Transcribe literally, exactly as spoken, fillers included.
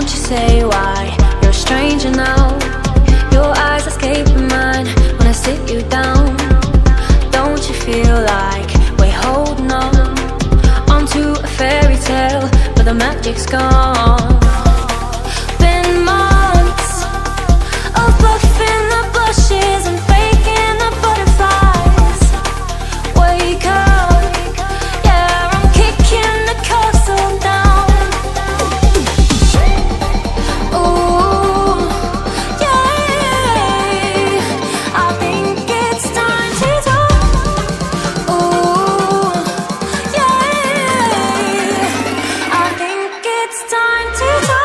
Won't you say why you're a stranger now? Your eyes escaping mine when I sit you down. Don't you feel like we're holding on onto a fairy tale, but the magic's gone? Been months of bluffing the blushes and faking the butterflies. Wake up, yeah, I'm kicking the castle down. Ooh, yeah, I think it's time to talk. Ooh, yeah, I think it's time to talk.